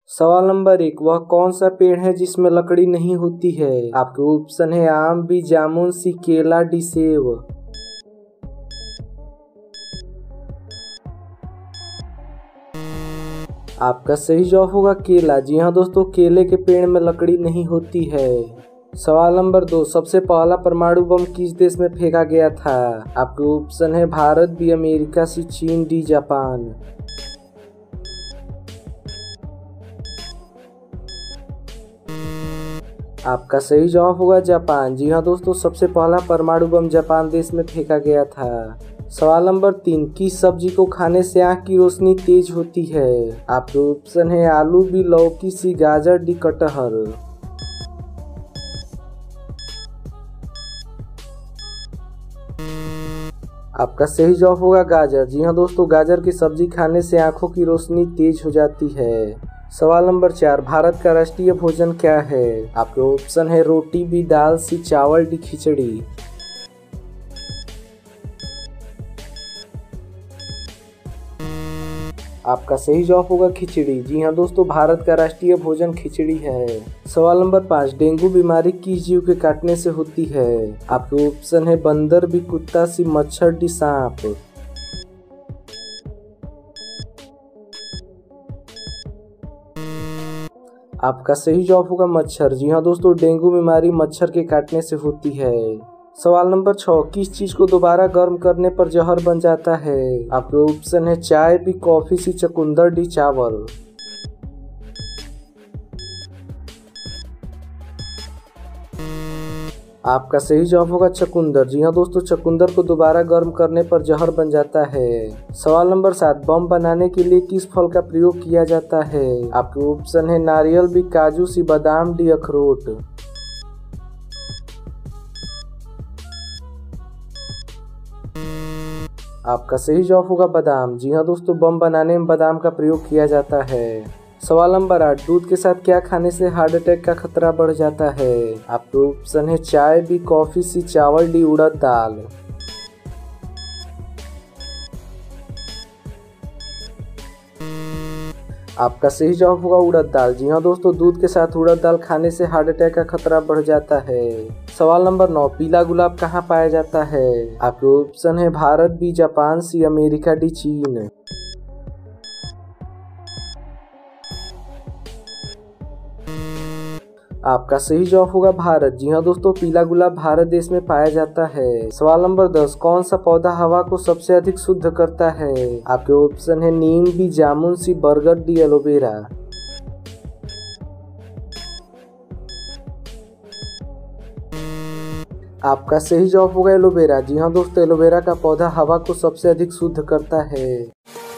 सवाल नंबर 1, वह कौन सा पेड़ है जिसमें लकड़ी नहीं होती है? आपके ऑप्शन है आम, बी जामुन, सी केला, डी सेब। आपका सही जवाब होगा केला। जी हाँ दोस्तों, केले के पेड़ में लकड़ी नहीं होती है। सवाल नंबर 2, सबसे पहला परमाणु बम किस देश में फेंका गया था? आपके ऑप्शन है भारत, बी अमेरिका, सी चीन, डी जापान। आपका सही जवाब होगा जापान। जी हाँ दोस्तों, सबसे पहला परमाणु बम जापान देश में फेंका गया था। सवाल नंबर 3, किस सब्जी को खाने से आंख की रोशनी तेज होती है? आपके ऑप्शन है आलू, बी लौकी, सी गाजर, डी कटहल। आपका सही जवाब होगा गाजर। जी हाँ दोस्तों, गाजर की सब्जी खाने से आंखों की रोशनी तेज हो जाती है। सवाल नंबर 4, भारत का राष्ट्रीय भोजन क्या है? आपके ऑप्शन है रोटी, बी दाल, सी चावल, डी खिचड़ी। आपका सही जवाब होगा खिचड़ी। जी हाँ दोस्तों, भारत का राष्ट्रीय भोजन खिचड़ी है। सवाल नंबर 5, डेंगू बीमारी किस जीव के काटने से होती है? आपके ऑप्शन है बंदर, बी कुत्ता, सी मच्छर, डी सांप। आपका सही जवाब होगा मच्छर। जी हाँ दोस्तों, डेंगू बीमारी मच्छर के काटने से होती है। सवाल नंबर 6, किस चीज को दोबारा गर्म करने पर जहर बन जाता है? आपके ऑप्शन है चाय, बी कॉफी, सी चुकंदर, डी चावल। आपका सही जवाब होगा चुकंदर। जी हाँ दोस्तों, चुकंदर को दोबारा गर्म करने पर जहर बन जाता है। सवाल नंबर 7, बम बनाने के लिए किस फल का प्रयोग किया जाता है? आपके ऑप्शन है नारियल, बी काजू, सी बादाम, डी अखरोट। आपका सही जवाब होगा बादाम। जी हाँ दोस्तों, बम बनाने में बादाम का प्रयोग किया जाता है। सवाल नंबर 8, दूध के साथ क्या खाने से हार्ट अटैक का खतरा बढ़ जाता है? आपके ऑप्शन है चाय, बी कॉफी, सी चावल, डी उड़द दाल। आपका सही जवाब होगा उड़द दाल। जी हाँ दोस्तों, दूध के साथ उड़द दाल खाने से हार्ट अटैक का खतरा बढ़ जाता है। सवाल नंबर 9, पीला गुलाब कहाँ पाया जाता है? आपके ऑप्शन है Bharat, B Japan, C America, D चीन। आपका सही जवाब होगा भारत। जी हाँ दोस्तों, पीला गुलाब भारत देश में पाया जाता है। सवाल नंबर 10, कौन सा पौधा हवा को सबसे अधिक शुद्ध करता है? आपके ऑप्शन है नीम, बी जामुन, सी बरगद, डी एलोवेरा। आपका सही जवाब होगा एलोवेरा। जी हाँ दोस्तों, एलोवेरा का पौधा हवा को सबसे अधिक शुद्ध करता है।